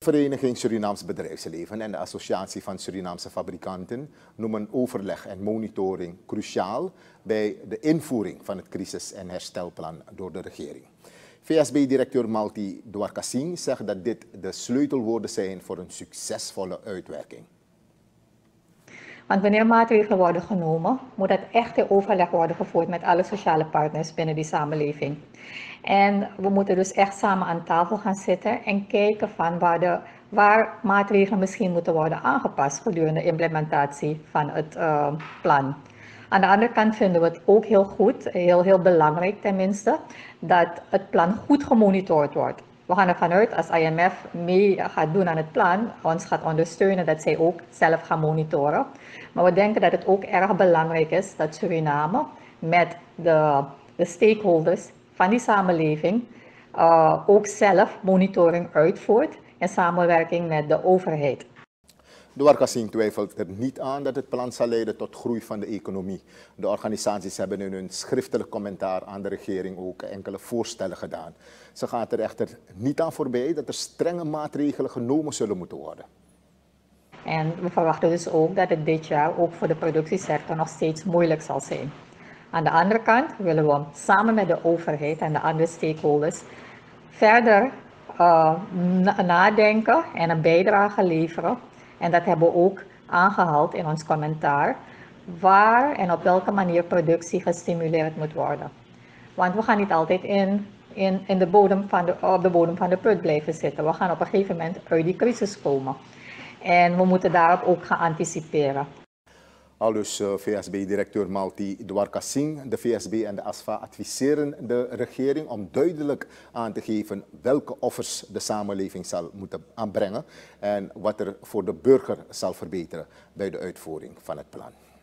Vereniging Surinaams Bedrijfsleven en de Associatie van Surinaamse Fabrikanten noemen overleg en monitoring cruciaal bij de invoering van het crisis- en herstelplan door de regering. VSB-directeur Malti Dwarkasing zegt dat dit de sleutelwoorden zijn voor een succesvolle uitwerking. Want wanneer maatregelen worden genomen, moet dat echt in overleg worden gevoerd met alle sociale partners binnen die samenleving. En we moeten dus echt samen aan tafel gaan zitten en kijken van waar maatregelen misschien moeten worden aangepast gedurende de implementatie van het plan. Aan de andere kant vinden we het ook heel goed, heel belangrijk tenminste, dat het plan goed gemonitord wordt. We gaan ervan uit als IMF mee gaat doen aan het plan, ons gaat ondersteunen, dat zij ook zelf gaan monitoren. Maar we denken dat het ook erg belangrijk is dat Suriname met de stakeholders van die samenleving ook zelf monitoring uitvoert in samenwerking met de overheid. Dwarkasing twijfelt er niet aan dat het plan zal leiden tot groei van de economie. De organisaties hebben in hun schriftelijk commentaar aan de regering ook enkele voorstellen gedaan. Ze gaat er echter niet aan voorbij dat er strenge maatregelen genomen zullen moeten worden. En we verwachten dus ook dat het dit jaar ook voor de productiesector nog steeds moeilijk zal zijn. Aan de andere kant willen we samen met de overheid en de andere stakeholders verder nadenken en een bijdrage leveren. En dat hebben we ook aangehaald in ons commentaar, waar en op welke manier productie gestimuleerd moet worden. Want we gaan niet altijd op de bodem van de put blijven zitten. We gaan op een gegeven moment uit die crisis komen. En we moeten daarop ook gaan anticiperen. Aldus VSB-directeur Malti Dwarkasing. De VSB en de ASFA adviseren de regering om duidelijk aan te geven welke offers de samenleving zal moeten aanbrengen en wat er voor de burger zal verbeteren bij de uitvoering van het plan.